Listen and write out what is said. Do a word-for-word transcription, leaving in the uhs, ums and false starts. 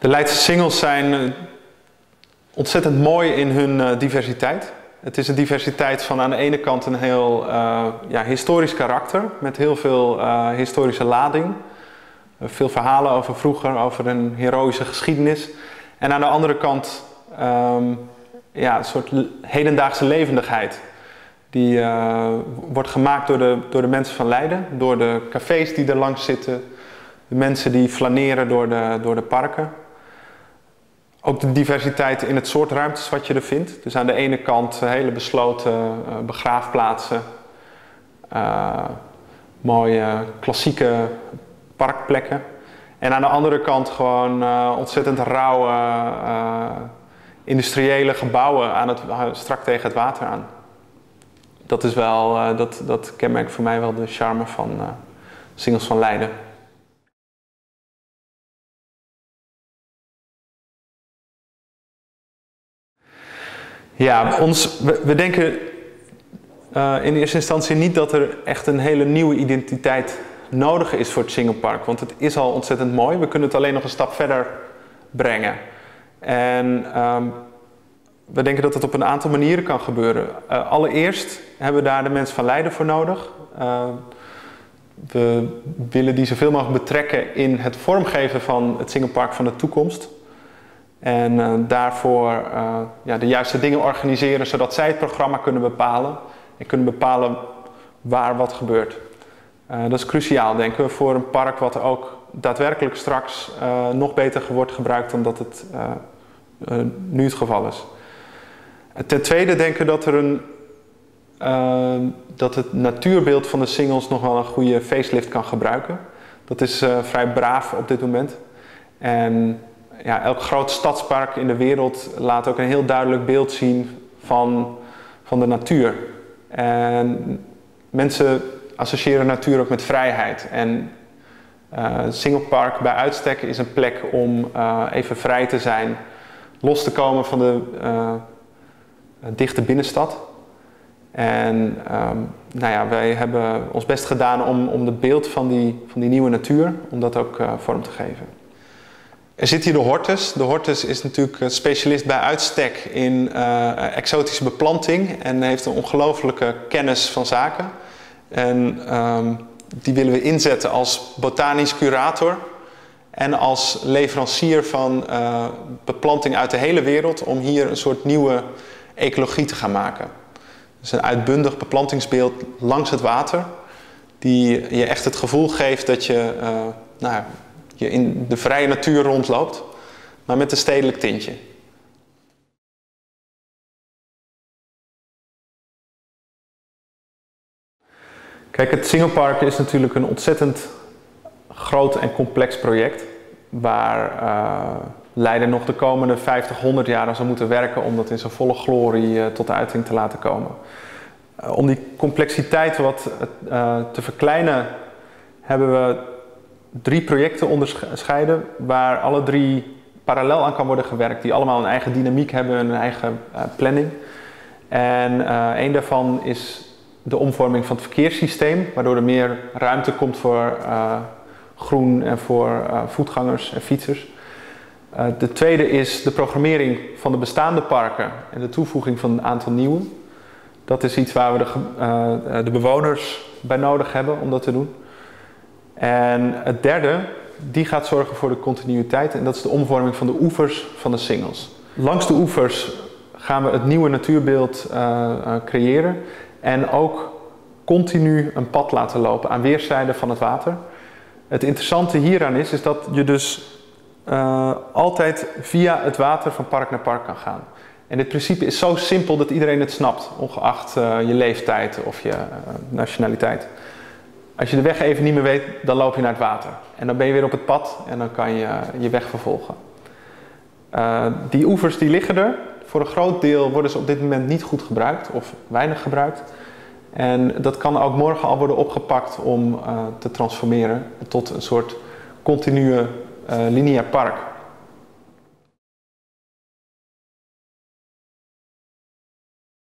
De Leidse singels zijn ontzettend mooi in hun diversiteit. Het is een diversiteit van aan de ene kant een heel uh, ja, historisch karakter met heel veel uh, historische lading. Uh, veel verhalen over vroeger, over een heroïsche geschiedenis. En aan de andere kant um, ja, een soort hedendaagse levendigheid. Die uh, wordt gemaakt door de, door de mensen van Leiden, door de cafés die er langs zitten, de mensen die flaneren door de, door de parken. Ook de diversiteit in het soort ruimtes wat je er vindt. Dus aan de ene kant hele besloten uh, begraafplaatsen, uh, mooie klassieke parkplekken. En aan de andere kant gewoon uh, ontzettend rauwe uh, industriële gebouwen aan het, uh, strak tegen het water aan. Dat is wel, uh, dat, dat kenmerkt voor mij wel de charme van uh, Singels van Leiden. Ja, ons, we, we denken uh, in eerste instantie niet dat er echt een hele nieuwe identiteit nodig is voor het Singelpark. Want het is al ontzettend mooi. We kunnen het alleen nog een stap verder brengen. En um, we denken dat het op een aantal manieren kan gebeuren. Uh, allereerst hebben we daar de mensen van Leiden voor nodig. Uh, we willen die zoveel mogelijk betrekken in het vormgeven van het Singelpark van de toekomst. En uh, daarvoor uh, ja, de juiste dingen organiseren, zodat zij het programma kunnen bepalen. En kunnen bepalen waar wat gebeurt. Uh, dat is cruciaal, denken we, voor een park wat ook daadwerkelijk straks uh, nog beter wordt gebruikt dan dat het uh, uh, nu het geval is. Ten tweede denken we dat, er een, uh, dat het natuurbeeld van de Singels nog wel een goede facelift kan gebruiken. Dat is uh, vrij braaf op dit moment. En ja, elk groot stadspark in de wereld laat ook een heel duidelijk beeld zien van, van de natuur. En mensen associëren natuur ook met vrijheid. En uh, Singelpark bij uitstek is een plek om uh, even vrij te zijn, los te komen van de uh, dichte binnenstad. En um, nou ja, wij hebben ons best gedaan om, om het beeld van die, van die nieuwe natuur, om dat ook uh, vorm te geven. Er zit hier de Hortus. De Hortus is natuurlijk een specialist bij uitstek in uh, exotische beplanting en heeft een ongelooflijke kennis van zaken. En um, die willen we inzetten als botanisch curator en als leverancier van uh, beplanting uit de hele wereld om hier een soort nieuwe ecologie te gaan maken. Dus een uitbundig beplantingsbeeld langs het water die je echt het gevoel geeft dat je uh, nou, je in de vrije natuur rondloopt, maar met een stedelijk tintje. Kijk, het Singelpark is natuurlijk een ontzettend groot en complex project waar uh, Leiden nog de komende vijftig, honderd jaar aan zal moeten werken om dat in zijn volle glorie uh, tot de uiting te laten komen. Uh, om die complexiteit wat uh, te verkleinen hebben we drie projecten onderscheiden waar alle drie parallel aan kan worden gewerkt, die allemaal een eigen dynamiek hebben en een eigen uh, planning. En uh, een daarvan is de omvorming van het verkeerssysteem, waardoor er meer ruimte komt voor uh, groen en voor uh, voetgangers en fietsers. Uh, de tweede is de programmering van de bestaande parken en de toevoeging van een aantal nieuwe. Dat is iets waar we de, uh, de bewoners bij nodig hebben om dat te doen. En het derde, die gaat zorgen voor de continuïteit en dat is de omvorming van de oevers van de Singels. Langs de oevers gaan we het nieuwe natuurbeeld uh, uh, creëren en ook continu een pad laten lopen aan weerszijden van het water. Het interessante hieraan is, is dat je dus uh, altijd via het water van park naar park kan gaan. En dit principe is zo simpel dat iedereen het snapt, ongeacht uh, je leeftijd of je uh, nationaliteit. Als je de weg even niet meer weet, dan loop je naar het water. En dan ben je weer op het pad en dan kan je je weg vervolgen. Uh, die oevers die liggen er. Voor een groot deel worden ze op dit moment niet goed gebruikt of weinig gebruikt. En dat kan ook morgen al worden opgepakt om uh, te transformeren tot een soort continue uh, lineair park.